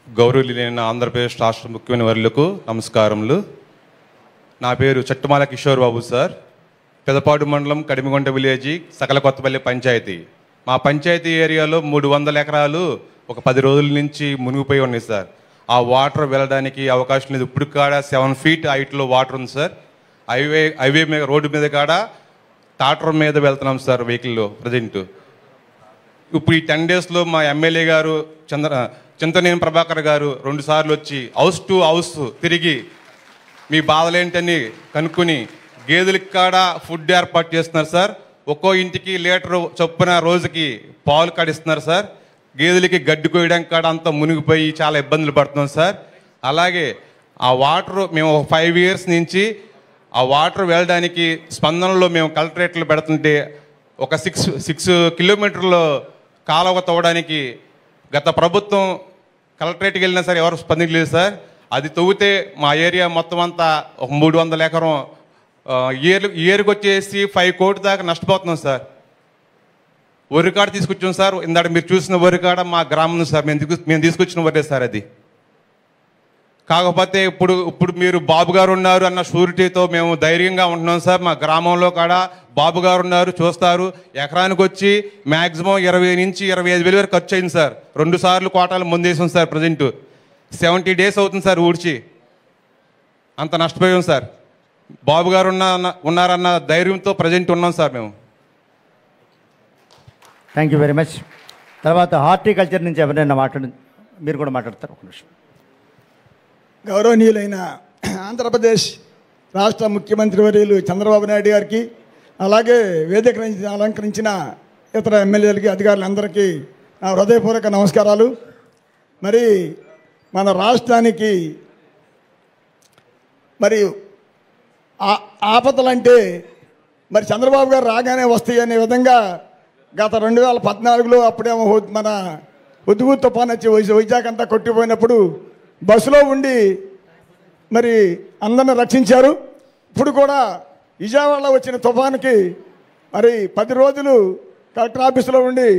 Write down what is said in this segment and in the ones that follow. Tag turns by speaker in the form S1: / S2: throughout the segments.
S1: గౌరవనీయులైన ఆంధ్రప్రదేశ్ రాష్ట్ర ముఖ్యమైన వర్యులకు నమస్కారములు. నా పేరు చట్టుమాల కిషోర్ బాబు సార్. పెదపాడు మండలం కడిమిగొండ విలేజీ సకల కొత్తపల్లి పంచాయతీ. మా పంచాయతీ ఏరియాలో 300 ఎకరాలు ఒక 10 రోజుల నుంచి మునిగిపోయి ఉన్నాయి సార్. ఆ వాటర్ వెళ్ళడానికి అవకాశం లేదు. ఇప్పుడు కాడ 7 feet హైట్లో వాటర్ ఉంది సార్. హైవే మీద రోడ్డు మీద కాడ టాటర్ మీద వెళ్తున్నాం సార్ వెహికల్లో ప్రజెంట్. ఇప్పుడు ఈ 10 daysలో మా ఎమ్మెల్యే గారు చింతనేని ప్రభాకర్ గారు 2 సార్లు వచ్చి హౌస్ టు హౌస్ తిరిగి మీ బాధలేంటని కనుక్కొని గేదెలకి కాడ ఫుడ్ ఏర్పాటు చేస్తున్నారు సార్. ఒక్కో ఇంటికి లీటర్ చొప్పున రోజుకి పాలు కాడిస్తున్నారు సార్. గేదెలకి గడ్డి కోయడానికి కాడ అంతా మునిగిపోయి చాలా ఇబ్బందులు పడుతున్నాం సార్. అలాగే ఆ వాటర్ మేము 5 years నుంచి ఆ వాటర్ వెళ్ళడానికి స్పందనలో మేము కలెక్టరేట్లు పెడుతుంటే ఒక 6 kilometers కాలువ తవ్వడానికి గత ప్రభుత్వం కలెక్టరేట్కి వెళ్ళినా సరే ఎవరు స్పందించలేదు సార్. అది తవ్వితే మా ఏరియా మొత్తం అంతా ఒక 300 ఎకరం ఇయర్కి వచ్చేసి 5 కోట్ల దాకా నష్టపోతున్నాం సార్. వరికాడ తీసుకొచ్చాం సార్. ఇందాక మీరు చూసిన వరికాడ మా గ్రామం సార్. మేము తీసుకొచ్చిన వరే సార్ అది. కాకపోతే ఇప్పుడు మీరు బాబు గారు ఉన్నారు అన్న షూరిటీతో మేము ధైర్యంగా ఉంటున్నాం సార్. మా గ్రామంలో కాడ బాబు గారు ఉన్నారు, చూస్తారు. ఎకరానికి వచ్చి మ్యాక్సిమం 20 నుంచి 25 వేలు వరకు ఖర్చు అయింది సార్. 2 సార్లు కోటాలు ముందేసాం సార్. ప్రజెంట్ 70 days అవుతుంది సార్ ఊడ్చి. అంత నష్టపోయాం సార్. బాబు గారు ఉన్నారన్న ధైర్యంతో ప్రజెంట్ ఉన్నాం సార్ మేము.
S2: Thank you very much. తర్వాత హార్టికల్చర్ నుంచి ఎవరైనా మీరు కూడా మాట్లాడతారు. ఒక నిమిషం.
S3: గౌరవనీయులైన ఆంధ్రప్రదేశ్ రాష్ట్ర ముఖ్యమంత్రి వర్యులు చంద్రబాబు నాయుడు గారికి, అలాగే వేదిక అలంకరించిన ఇతర ఎమ్మెల్యేలకి, అధికారులందరికీ నా హృదయపూర్వక నమస్కారాలు. మరి మన రాష్ట్రానికి మరి ఆపదలంటే మరి చంద్రబాబు గారు రాగానే వస్తాయి అనే విధంగా గత 2014లో అప్పుడేమో మన హుద్హు తుఫాన్ వచ్చి వైజాగ్ అంతా కొట్టిపోయినప్పుడు బస్సులో ఉండి మరి అందరిని రక్షించారు. ఇప్పుడు కూడా విజయవాడలో వచ్చిన తుఫానుకి మరి 10 రోజులు కలెక్టర్ ఆఫీసులో ఉండి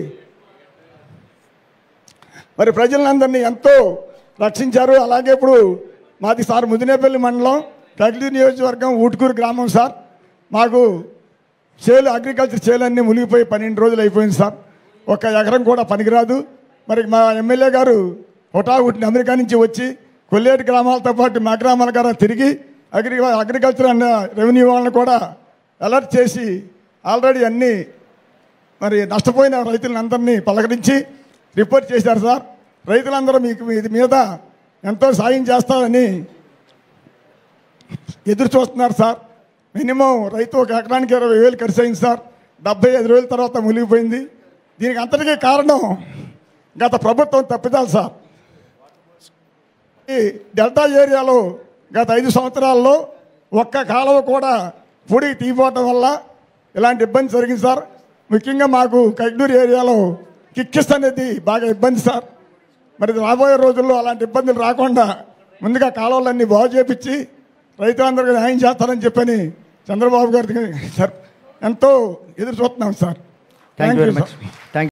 S3: మరి ప్రజలందరినీ ఎంతో రక్షించారు. అలాగే ఇప్పుడు మాది సార్ ముదినేపల్లి మండలం కగిలి నియోజకవర్గం ఊటుకూరు గ్రామం సార్. మాకు అగ్రికల్చర్ చేలన్నీ మునిగిపోయి 12 రోజులు అయిపోయింది సార్. ఒక ఎకరం కూడా పనికిరాదు. మరి మా ఎమ్మెల్యే గారు హుటాహుటిని అమెరికా నుంచి వచ్చి కొల్లేటి గ్రామాలతో పాటు మా గ్రామాల గారు తిరిగి అగ్రికల్చర్ అన్న రెవెన్యూ వాళ్ళని కూడా అలర్ట్ చేసి ఆల్రెడీ అన్నీ మరి నష్టపోయిన రైతులందరినీ పలకరించి రిపోర్ట్ చేశారు సార్. రైతులందరూ మీకు ఇది మీద ఎంతో సాయం చేస్తారని ఎదురు చూస్తున్నారు సార్. మినిమం రైతు ఒక ఎకరానికి 20,000 ఖర్చు అయింది సార్. 75 రోజుల తర్వాత మునిగిపోయింది. దీనికి అంతటికీ కారణం గత ప్రభుత్వం తప్పిదాలు సార్. ఈ డెల్టా ఏరియాలో గత 5 సంవత్సరాల్లో ఒక్క కాలువ కూడా పూడికి తీయపోవటం వల్ల ఇలాంటి ఇబ్బంది జరిగింది సార్. ముఖ్యంగా మాకు కైగ్లూరు ఏరియాలో కిక్కిస్ అనేది బాగా ఇబ్బంది సార్. మరి రాబోయే రోజుల్లో అలాంటి ఇబ్బందులు రాకుండా ముందుగా కాలువలన్నీ బాగు చేపించి రైతులందరికీ న్యాయం చేస్తారని చెప్పని చంద్రబాబు గారికి సార్ ఎంతో ఎదురు చూస్తున్నాం sir.
S2: Thank you very much.